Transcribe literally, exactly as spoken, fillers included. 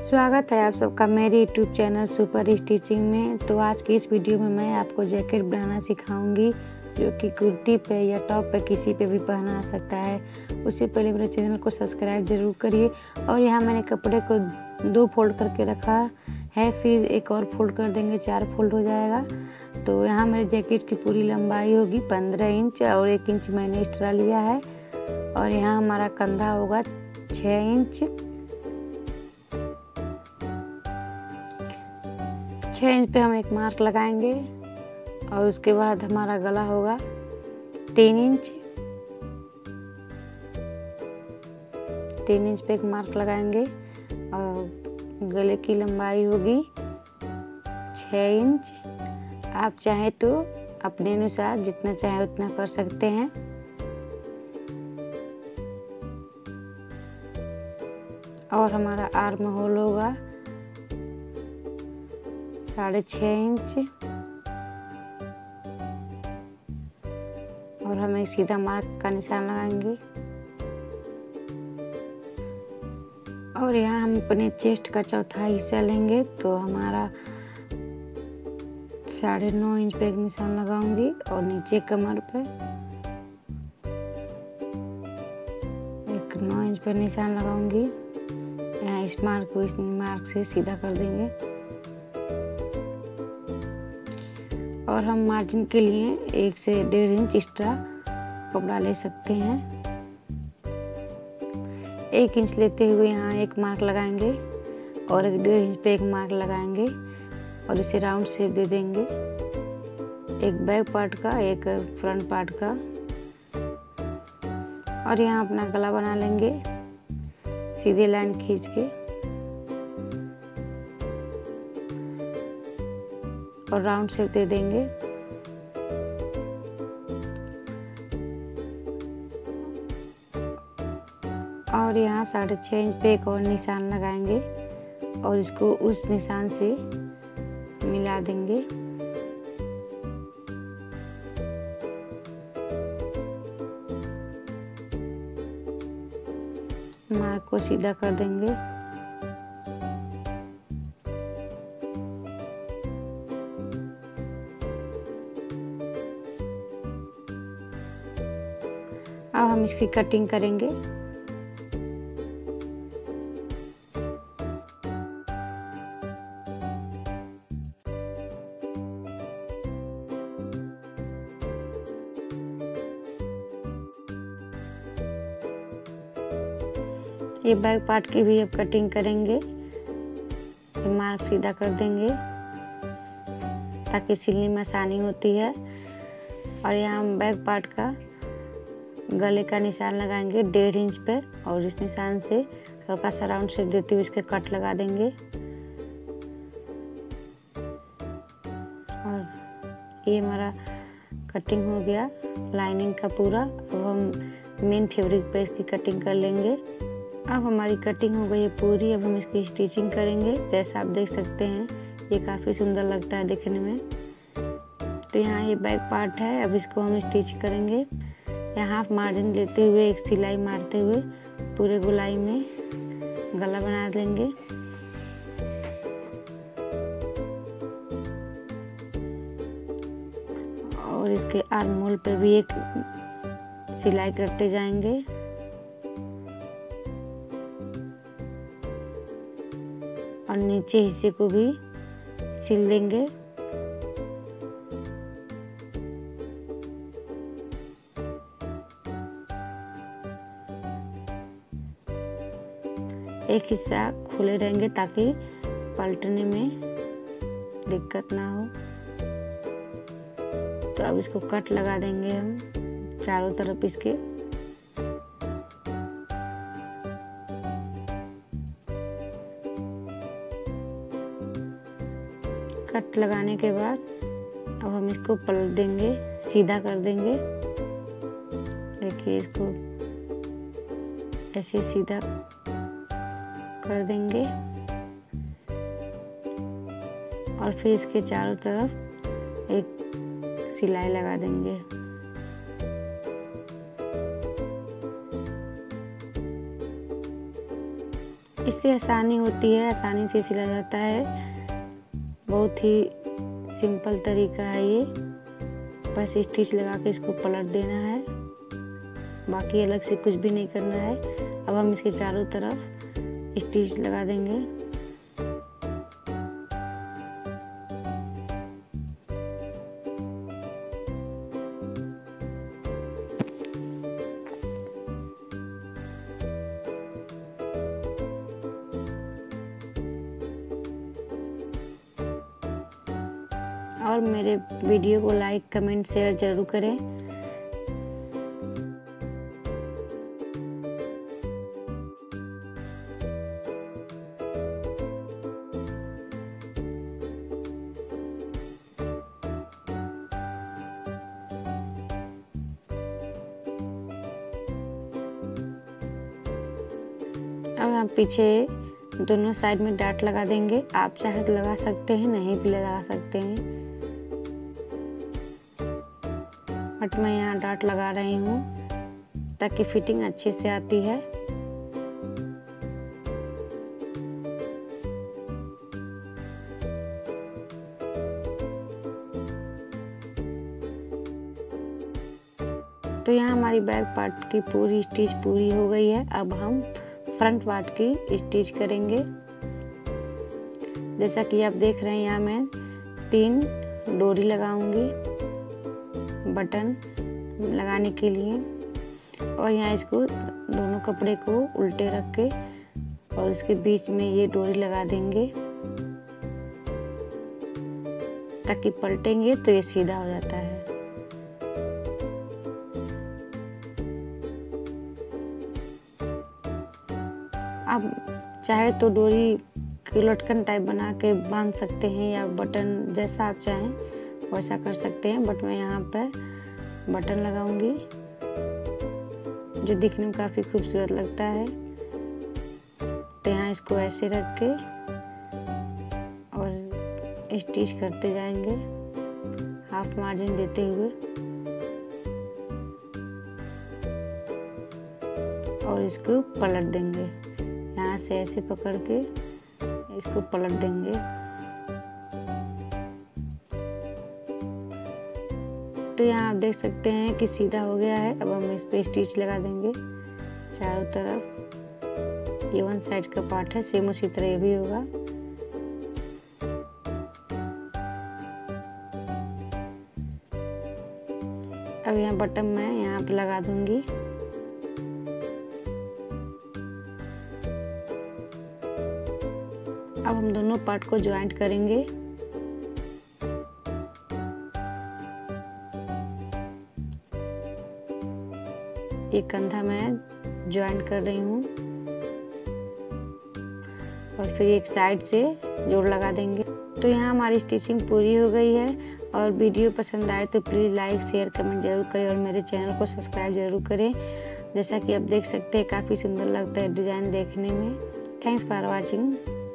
स्वागत है आप सबका मेरे यूट्यूब चैनल सुपर स्टिचिंग में। तो आज की इस वीडियो में मैं आपको जैकेट बनाना सिखाऊंगी जो कि कुर्ती पे या टॉप पे किसी पे भी पहना सकता है। उससे पहले मेरे चैनल को सब्सक्राइब जरूर करिए। और यहाँ मैंने कपड़े को दो फोल्ड करके रखा है, फिर एक और फोल्ड कर देंगे, चार फोल्ड हो जाएगा। तो यहाँ मेरे जैकेट की पूरी लंबाई होगी पंद्रह इंच और एक इंच मैंने एक्स्ट्रा लिया है। और यहाँ हमारा कंधा होगा छः इंच। छः इंच पे हम एक मार्क लगाएंगे और उसके बाद हमारा गला होगा तीन इंच। तीन इंच पे एक मार्क लगाएंगे और गले की लंबाई होगी छः इंच। आप चाहे तो अपने अनुसार जितना चाहे उतना कर सकते हैं। और हमारा आर्म होल होगा साढ़े छः इंच और हम एक सीधा मार्क का निशान लगाएंगे। और यहाँ हम अपने चेस्ट का चौथा हिस्सा लेंगे, तो हमारा साढ़े नौ इंच पे एक निशान लगाऊंगी और नीचे कमर पे एक नौ इंच पे निशान लगाऊंगी। यहाँ इस मार्क को इस मार्क से सीधा कर देंगे। और हम मार्जिन के लिए एक से डेढ़ इंच एक्स्ट्रा कपड़ा ले सकते हैं। एक इंच लेते हुए यहाँ एक मार्क लगाएंगे और एक डेढ़ इंच पे एक मार्क लगाएंगे और इसे राउंड शेप दे देंगे, एक बैक पार्ट का एक फ्रंट पार्ट का। और यहाँ अपना गला बना लेंगे सीधे लाइन खींच के और राउंड शेप दे देंगे। और यहाँ साढ़े छः इंच पे एक और निशान लगाएंगे और इसको उस निशान से मिला देंगे। मार्क को सीधा कर देंगे। अब हम इसकी कटिंग करेंगे। ये बैक पार्ट की भी अब कटिंग करेंगे। ये मार्क सीधा कर देंगे ताकि सिलने में आसानी होती है। और यहाँ हम बैक पार्ट का गले का निशान लगाएंगे डेढ़ इंच पे और इस निशान से हल्का सा राउंड शेप देते हुए इसके कट लगा देंगे। और ये हमारा कटिंग हो गया लाइनिंग का पूरा। अब हम मेन फैब्रिक पे इसकी कटिंग कर लेंगे। अब हमारी कटिंग हो गई है पूरी। अब हम इसकी स्टिचिंग करेंगे। जैसा आप देख सकते हैं ये काफ़ी सुंदर लगता है देखने में। तो यहाँ ये बैक पार्ट है, अब इसको हम स्टिच करेंगे। यहाँ हाफ मार्जिन लेते हुए एक सिलाई मारते हुए पूरे गोलाई में गला बना देंगे। और इसके आर्म होल पे भी एक सिलाई करते जाएंगे। और नीचे हिस्से को भी सिल देंगे। एक हिस्सा खुले रहेंगे ताकि पलटने में दिक्कत ना हो। तो अब इसको कट लगा देंगे हम चारों तरफ इसके। कट लगाने के बाद अब हम इसको पलट देंगे, सीधा कर देंगे। देखिए इसको ऐसे सीधा कर देंगे और फिर इसके चारों तरफ एक सिलाई लगा देंगे। इससे आसानी होती है, आसानी से सिला जाता है। बहुत ही सिंपल तरीका है ये। बस स्टिच लगा के इसको पलट देना है, बाकी अलग से कुछ भी नहीं करना है। अब हम इसके चारों तरफ स्टिच लगा देंगे। और मेरे वीडियो को लाइक, कमेंट, शेयर जरूर करें। अब हम पीछे दोनों साइड में डाट लगा देंगे। आप चाहे तो लगा सकते हैं, नहीं भी लगा सकते हैं, बट मैं यहाँ डाट लगा रही हूँ ताकि फिटिंग अच्छे से आती है। तो यहाँ हमारी बैक पार्ट की पूरी स्टिच पूरी हो गई है। अब हम फ्रंट पार्ट की स्टिच करेंगे। जैसा कि आप देख रहे हैं, यहाँ मैं तीन डोरी लगाऊंगी बटन लगाने के लिए, और यहाँ इसको दोनों कपड़े को उल्टे रख के और इसके बीच में ये डोरी लगा देंगे ताकि पलटेंगे तो ये सीधा हो जाता है। आप चाहे तो डोरी की लटकन टाइप बना के बांध सकते हैं, या बटन जैसा आप चाहें वैसा कर सकते हैं, बट मैं यहाँ पर बटन लगाऊंगी जो दिखने में काफ़ी खूबसूरत लगता है। तो यहाँ इसको ऐसे रख के और स्टिच करते जाएंगे हाफ मार्जिन देते हुए, और इसको पलट देंगे। यहाँ से ऐसे पकड़ के इसको पलट देंगे। तो यहाँ आप देख सकते हैं कि सीधा हो गया है। अब हम इस पे स्टिच लगा देंगे चारों तरफ। ये वन साइड का पार्ट है, सेम उसी तरह ये भी होगा। अब यहाँ बटन मैं यहाँ पे लगा दूंगी। अब हम दोनों पार्ट को ज्वाइंट करेंगे। ये कंधा मैं ज्वाइंट कर रही हूँ और फिर एक साइड से जोड़ लगा देंगे। तो यहाँ हमारी स्टिचिंग पूरी हो गई है। और वीडियो पसंद आए तो प्लीज़ लाइक, शेयर, कमेंट जरूर करें और मेरे चैनल को सब्सक्राइब जरूर करें। जैसा कि आप देख सकते हैं काफ़ी सुंदर लगता है डिज़ाइन देखने में। Thanks for watching.